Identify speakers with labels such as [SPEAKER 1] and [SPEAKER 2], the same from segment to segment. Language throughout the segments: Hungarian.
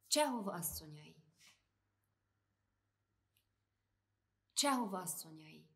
[SPEAKER 1] Csehov asszonyai. Csehov asszonyai.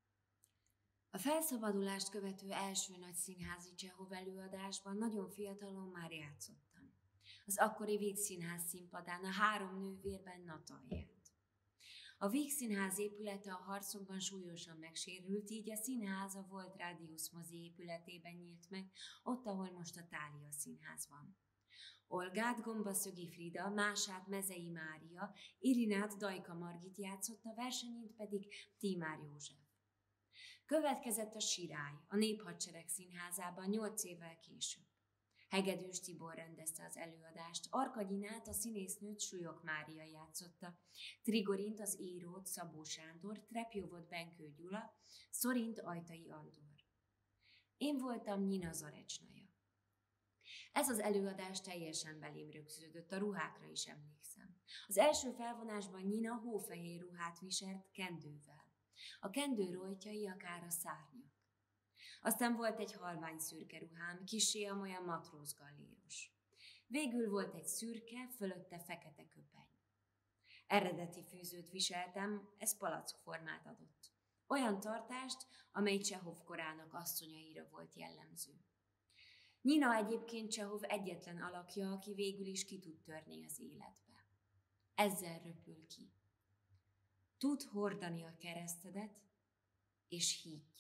[SPEAKER 1] A felszabadulást követő első nagy színházi Csehov előadásban nagyon fiatalon már játszottam. Az akkori Vígszínház színpadán a Három nővérben Natalját. A Vígszínház épülete a harcokban súlyosan megsérült, így a színház a volt Rádiusz mozi épületében nyílt meg, ott, ahol most a Thália Színház van. Olgát Gombaszögi Frida, Mását Mezei Mária, Irinát Dajka Margit játszotta, versenyint pedig Tímár József. Következett a Sirály, a Néphadsereg Színházában 8 évvel később. Hegedűs Tibor rendezte az előadást, Arkagyinát, a színésznőt Súlyog Mária játszotta, Trigorint, az írót Szabó Sándor, Trepjovot Benkő Gyula, Szorint Ajtai Andor. Én voltam Nyina Zarecsnaja. Ez az előadás teljesen belém rögződött, a ruhákra is emlékszem. Az első felvonásban Nyina hófehér ruhát viselt kendővel. A kendő rojtjai akár a szárnyak. Aztán volt egy halvány szürke ruhám, kissé amolyan matrózgalléros. Végül volt egy szürke, fölötte fekete köpeny. Eredeti fűzőt viseltem, ez palackformát adott. Olyan tartást, amely Csehov korának asszonyaira volt jellemző. Nyina egyébként Csehov egyetlen alakja, aki végül is ki tud törni az életbe. Ezzel röpül ki. Tud hordani a keresztedet, és higgy.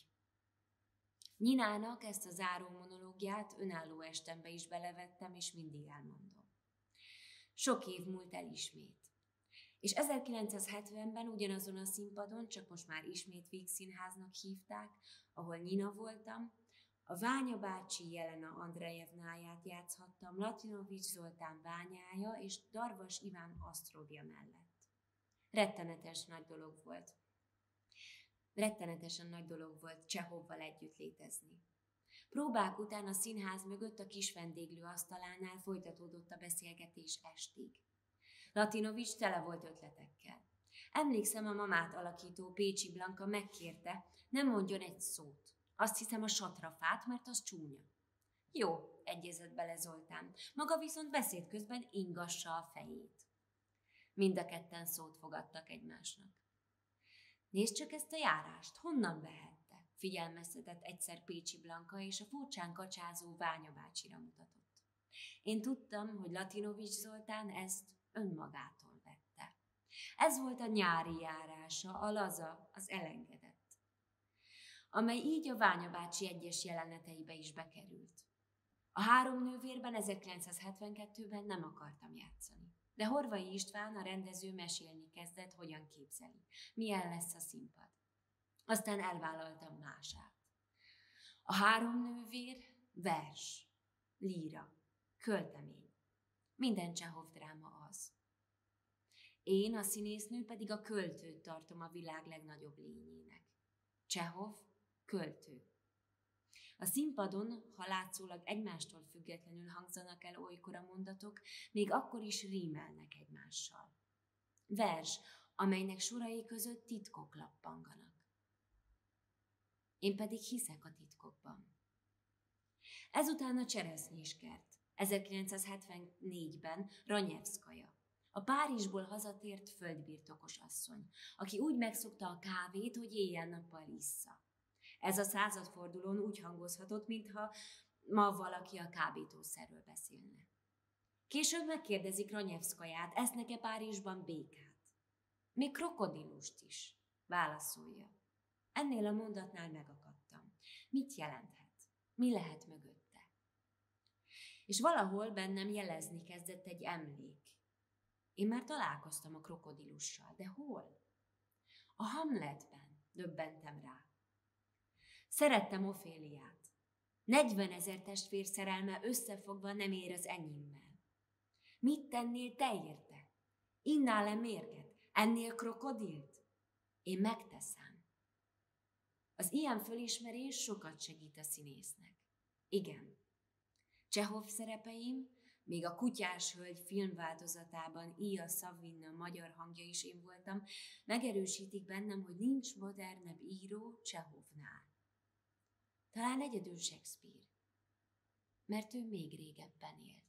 [SPEAKER 1] Nyinának ezt a záró monológiát önálló estembe is belevettem, és mindig elmondom. Sok év múlt el ismét. És 1970-ben ugyanazon a színpadon, csak most már ismét Vígszínháznak hívták, ahol Nyina voltam, a Ványa bácsi Jelena Andrejevnáját játszhattam Latinovics Zoltán Ványája és Darvas Iván Asztrovja mellett. Rettenetesen nagy dolog volt Csehovval együtt létezni. Próbák után a színház mögött a kis vendéglő asztalánál folytatódott a beszélgetés estig. Latinovics tele volt ötletekkel. Emlékszem, a mamát alakító Pécsi Blanka megkérte, nem mondjon egy szót. Azt hiszem a satrafát, mert az csúnya. Jó, egyezett bele Zoltán, maga viszont beszéd közben ingassa a fejét. Mind a ketten szót fogadtak egymásnak. Nézd csak ezt a járást, honnan vehette? Figyelmeztetett egyszer Pécsi Blanka, és a furcsán kacsázó Ványa bácsira mutatott. Én tudtam, hogy Latinovics Zoltán ezt önmagától vette. Ez volt a nyári járása, a laza, az elengedett, amely így a Ványa bácsi egyes jeleneteibe is bekerült. A Három nővérben 1972-ben nem akartam játszani. De Horvai István, a rendező mesélni kezdett, hogyan képzeli, milyen lesz a színpad. Aztán elvállaltam Mását. A Három nővér, vers, líra, költemény. Minden Csehov dráma az. Én, a színésznő pedig a költőt tartom a világ legnagyobb lényének. Csehov, költő. A színpadon, ha látszólag egymástól függetlenül hangzanak el olykor a mondatok, még akkor is rímelnek egymással. Vers, amelynek sorai között titkok lappanganak. Én pedig hiszek a titkokban. Ezután a Cseresznyéskert, 1974-ben Ranyevszkaja, a Párizsból hazatért földbirtokos asszony, aki úgy megszokta a kávét, hogy éjjel-nappal issza. Ez a századfordulón úgy hangozhatott, mintha ma valaki a kábítószerről beszélne. Később megkérdezik Ranyevszkaját, esznek-e Párizsban békát? Még krokodilust is, válaszolja. Ennél a mondatnál megakadtam. Mit jelenthet? Mi lehet mögötte? És valahol bennem jelezni kezdett egy emlék. Én már találkoztam a krokodilussal, de hol? A Hamletben, döbbentem rá. Szerettem Oféliát. 40 000 testvér szerelme összefogva nem ér az enyémmel. Mit tennél te érte? Innál-e mérget? Ennél krokodilt? Én megteszem. Az ilyen fölismerés sokat segít a színésznek. Igen. Csehov szerepeim, még a Kutyás hölgy filmváltozatában Ija Szavinna magyar hangja is én voltam, megerősítik bennem, hogy nincs modernebb író Csehovnál. Talán egyedül Shakespeare, mert ő még régebben élt.